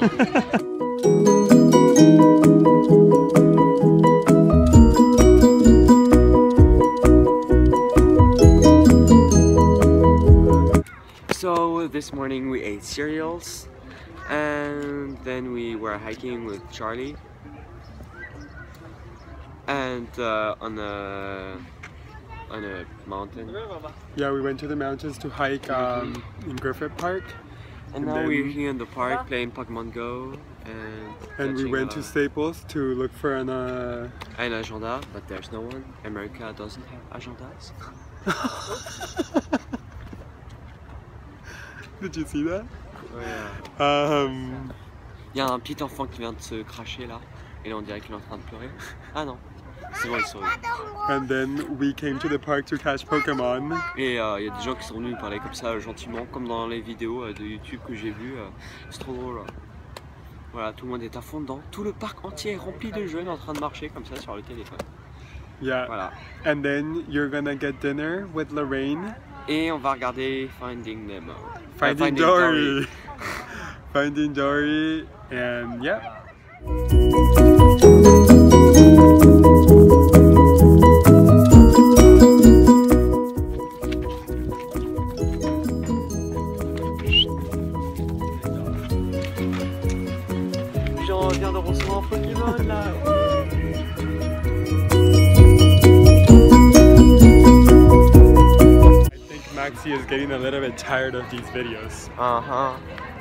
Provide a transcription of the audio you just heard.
So this morning we ate cereals and then we were hiking with Charlie and on a mountain. Yeah, we went to the mountains to hike in Griffith Park. And now we're here in the park playing Pokemon Go and we went to Staples to look for an agenda, but there's no one. America doesn't have agendas. Did you see that? Ouais. Il y a un petit enfant qui vient de se cracher là, et là on dirait qu'il est en train de pleurer. Ah non, c'est bon, il sourit. And then we came to the park to catch Pokemon. Et il y a des gens qui sont venus parler comme ça gentiment, comme dans les vidéos de YouTube que j'ai vues. C'est trop drôle. Voilà, tout le monde est à fond dedans. Tout le parc entier est rempli de jeunes en train de marcher comme ça sur le téléphone. Yeah. Voilà. And then you're gonna get dinner with Lorraine. Et on va regarder Finding Nemo. Finding Dory. Finding Dory, and yeah. J'en viens de recevoir un Pokémon là. Maxie is getting a little bit tired of these videos.